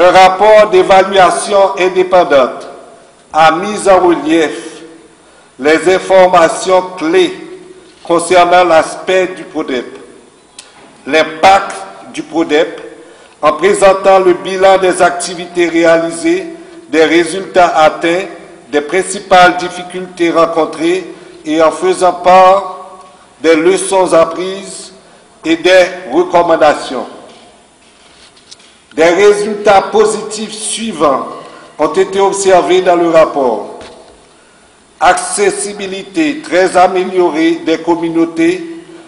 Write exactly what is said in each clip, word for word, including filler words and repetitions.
Un rapport d'évaluation indépendante a mis en relief les informations clés concernant l'aspect du PRODEP, l'impact du PRODEP, en présentant le bilan des activités réalisées, des résultats atteints, des principales difficultés rencontrées et en faisant part des leçons apprises et des recommandations. Des résultats positifs suivants ont été observés dans le rapport. Accessibilité très améliorée des communautés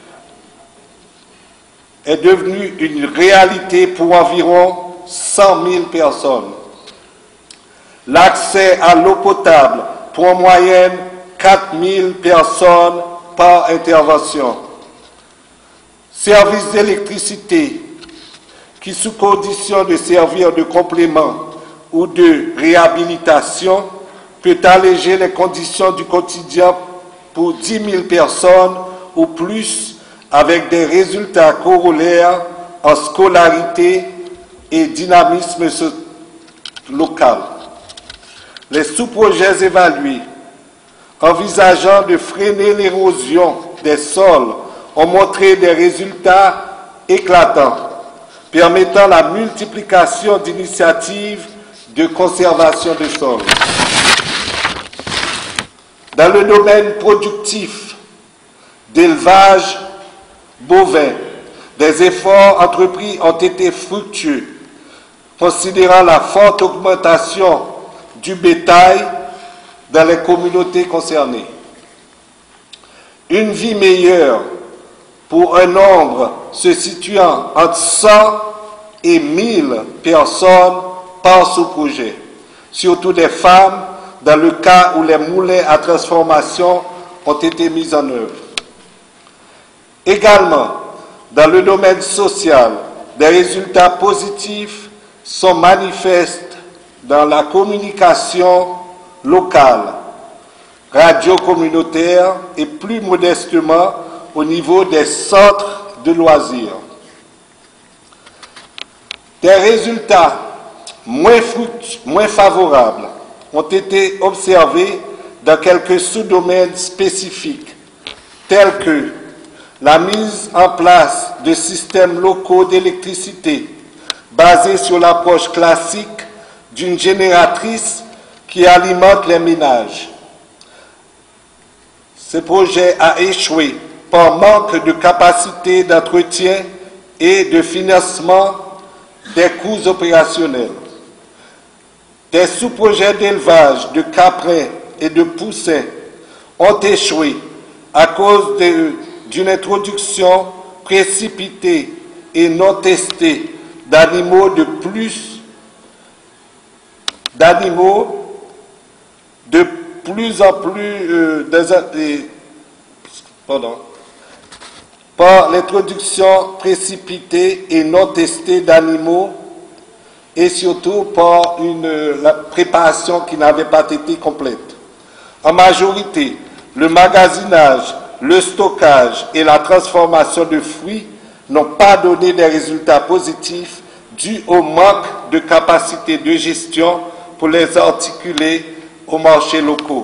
est devenue une réalité pour environ cent mille personnes. L'accès à l'eau potable pour en moyenne quatre mille personnes par intervention. Service d'électricité qui, sous condition de servir de complément ou de réhabilitation, peut alléger les conditions du quotidien pour dix mille personnes ou plus, avec des résultats corollaires en scolarité et dynamisme local. Les sous-projets évalués, envisageant de freiner l'érosion des sols, ont montré des résultats éclatants, permettant la multiplication d'initiatives de conservation des sols. Dans le domaine productif d'élevage bovin, des efforts entrepris ont été fructueux, considérant la forte augmentation du bétail dans les communautés concernées. Une vie meilleure pour un nombre se situant entre cent et mille personnes par sous-projet, surtout des femmes, dans le cas où les moulins à transformation ont été mis en œuvre. Également, dans le domaine social, des résultats positifs sont manifestes dans la communication locale, radio communautaire et plus modestement au niveau des centres de loisirs. Des résultats moins, moins favorables ont été observés dans quelques sous-domaines spécifiques, tels que la mise en place de systèmes locaux d'électricité basés sur l'approche classique d'une génératrice qui alimente les ménages. Ce projet a échoué par manque de capacité d'entretien et de financement des coûts opérationnels. Des sous-projets d'élevage de caprins et de poussins ont échoué à cause d'une introduction précipitée et non testée d'animaux de plus d'animaux de plus en plus euh, des, pardon, par l'introduction précipitée et non testée d'animaux et surtout par une la préparation qui n'avait pas été complète. En majorité, le magasinage, le stockage et la transformation de fruits n'ont pas donné des résultats positifs dus au manque de capacité de gestion pour les articuler aux marchés locaux.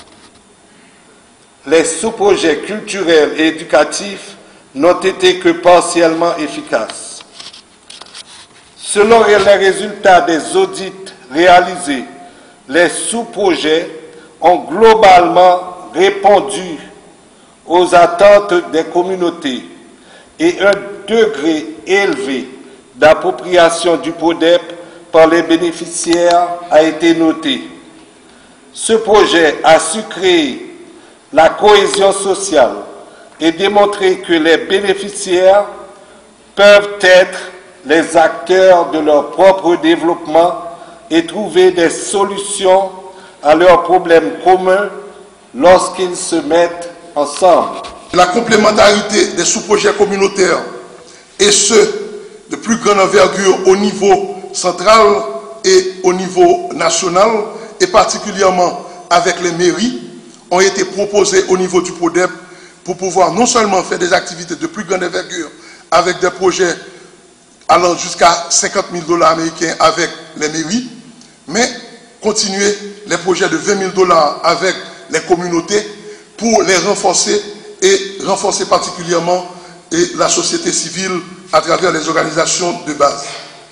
Les sous-projets culturels et éducatifs n'ont été que partiellement efficaces. Selon les résultats des audits réalisés, les sous-projets ont globalement répondu aux attentes des communautés et un degré élevé d'appropriation du PRODEP par les bénéficiaires a été noté. Ce projet a su créer la cohésion sociale et démontrer que les bénéficiaires peuvent être les acteurs de leur propre développement et trouver des solutions à leurs problèmes communs lorsqu'ils se mettent ensemble. La complémentarité des sous-projets communautaires et ceux de plus grande envergure au niveau central et au niveau national, et particulièrement avec les mairies, ont été proposés au niveau du PRODEP pour pouvoir non seulement faire des activités de plus grande envergure avec des projets allant jusqu'à cinquante mille dollars américains avec les mairies, mais continuer les projets de vingt mille dollars avec les communautés pour les renforcer et renforcer particulièrement et la société civile à travers les organisations de base.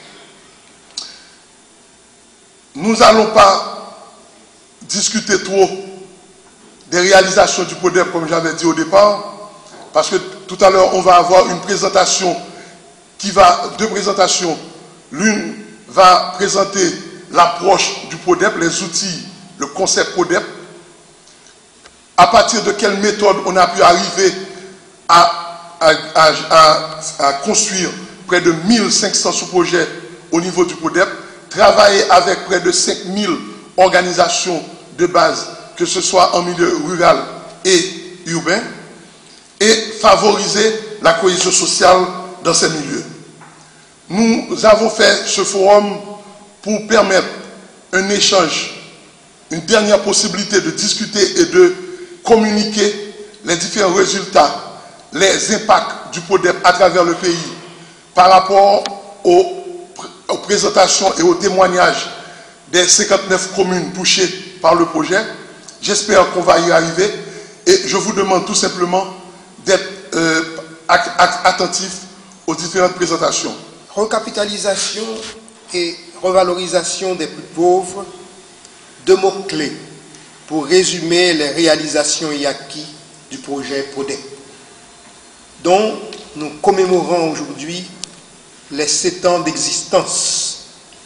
Nous n'allons pas discuter trop des réalisations du PODEP comme j'avais dit au départ, parce que tout à l'heure on va avoir une présentation qui va, deux présentations. L'une va présenter l'approche du PODEP, les outils, le concept PODEP, à partir de quelle méthode on a pu arriver à, à, à, à, à construire près de mille cinq cents sous-projets au niveau du PODEP, travailler avec près de cinq mille organisations de base, que ce soit en milieu rural et urbain, et favoriser la cohésion sociale dans ces milieux. Nous avons fait ce forum pour permettre un échange, une dernière possibilité de discuter et de communiquer les différents résultats, les impacts du PODEP à travers le pays par rapport aux, aux présentations et aux témoignages des cinquante-neuf communes touchées par le projet. J'espère qu'on va y arriver et je vous demande tout simplement d'être euh, attentif aux différentes présentations. Recapitalisation et revalorisation des plus pauvres, deux mots-clés pour résumer les réalisations et acquis du projet PODEP, dont nous commémorons aujourd'hui les sept ans d'existence.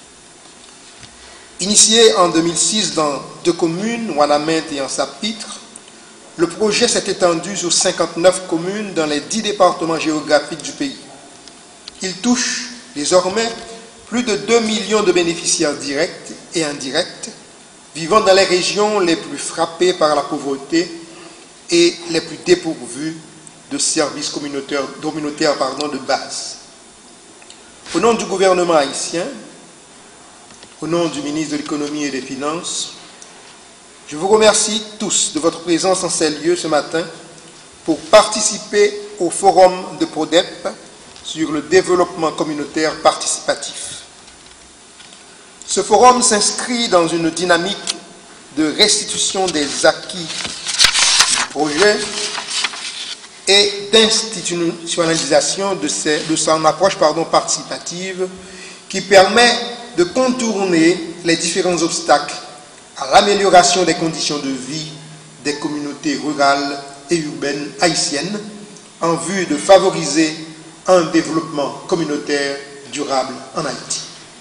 Initié en deux mille six dans deux communes, Ouanaminthe et Ansapitre, le projet s'est étendu sur cinquante-neuf communes dans les dix départements géographiques du pays. Il touche désormais plus de deux millions de bénéficiaires directs et indirects vivant dans les régions les plus frappées par la pauvreté et les plus dépourvues de services communautaires, communautaires pardon, de base. Au nom du gouvernement haïtien, au nom du ministre de l'Économie et des Finances, je vous remercie tous de votre présence en ces lieux ce matin pour participer au forum de PODEP sur le développement communautaire participatif. Ce forum s'inscrit dans une dynamique de restitution des acquis du projet et d'institutionnalisation de, de son approche pardon, participative qui permet de contourner les différents obstacles à l'amélioration des conditions de vie des communautés rurales et urbaines haïtiennes en vue de favoriser un développement communautaire durable en Haïti.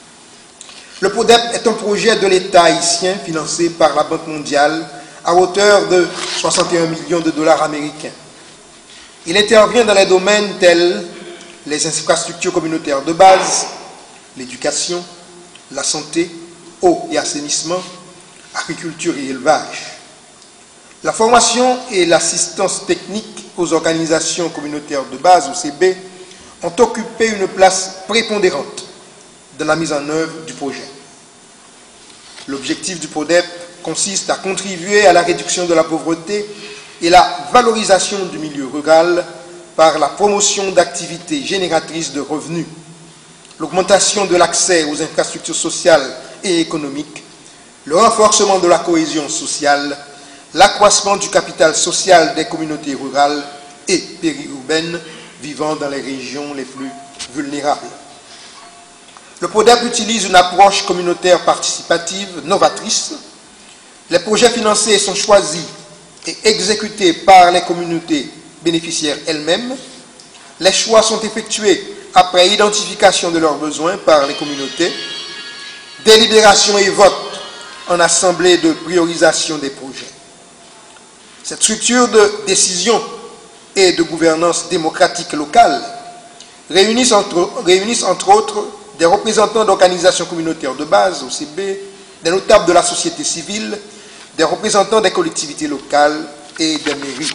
Le PODEP est un projet de l'État haïtien financé par la Banque mondiale à hauteur de soixante et un millions de dollars américains. Il intervient dans les domaines tels les infrastructures communautaires de base, l'éducation, la santé, eau et assainissement, agriculture et élevage. La formation et l'assistance technique aux organisations communautaires de base, O C B, ont occupé une place prépondérante dans la mise en œuvre du projet. L'objectif du PODEP consiste à contribuer à la réduction de la pauvreté et la valorisation du milieu rural par la promotion d'activités génératrices de revenus, l'augmentation de l'accès aux infrastructures sociales et économiques, le renforcement de la cohésion sociale, l'accroissement du capital social des communautés rurales et périurbaines vivant dans les régions les plus vulnérables. Le PODEP utilise une approche communautaire participative novatrice. Les projets financés sont choisis et exécutés par les communautés bénéficiaires elles-mêmes. Les choix sont effectués après identification de leurs besoins par les communautés, délibération et vote en assemblée de priorisation des projets. Cette structure de décision et de gouvernance démocratique locale réunissent entre, réunissent entre autres des représentants d'organisations communautaires de base, O C B, des notables de la société civile, des représentants des collectivités locales et des mairies.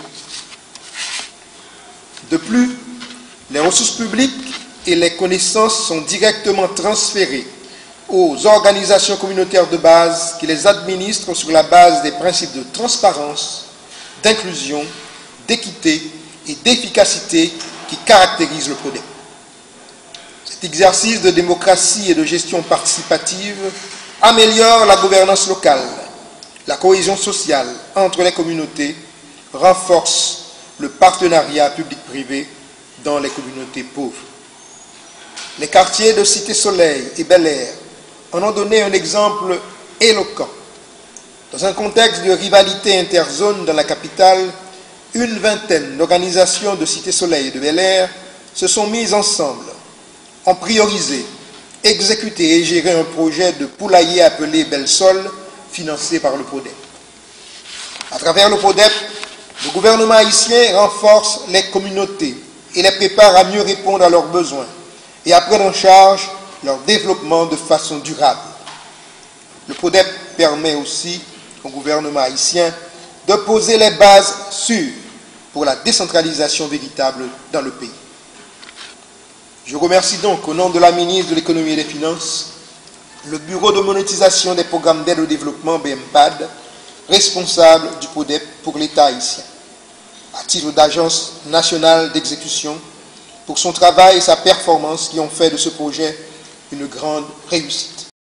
De plus, les ressources publiques et les connaissances sont directement transférées aux organisations communautaires de base qui les administrent sur la base des principes de transparence, d'inclusion, d'équité et d'efficacité qui caractérisent le PODEP. Cet exercice de démocratie et de gestion participative améliore la gouvernance locale, la cohésion sociale entre les communautés, renforce le partenariat public-privé dans les communautés pauvres. Les quartiers de Cité Soleil et Bel Air en ont donné un exemple éloquent. Dans un contexte de rivalité interzone dans la capitale, une vingtaine d'organisations de Cité Soleil et de Bel Air se sont mises ensemble, ont priorisé, exécuté et géré un projet de poulailler appelé Belsol, financé par le PODEP. À travers le PODEP, le gouvernement haïtien renforce les communautés et les prépare à mieux répondre à leurs besoins et à prendre en charge leur développement de façon durable. Le PODEP permet aussi au gouvernement haïtien de poser les bases sûres pour la décentralisation véritable dans le pays. Je remercie donc au nom de la ministre de l'Économie et des Finances, le Bureau de monétisation des programmes d'aide au développement B M P A D, responsable du PODEP pour l'État haïtien, à titre d'agence nationale d'exécution, pour son travail et sa performance qui ont fait de ce projet une grande réussite.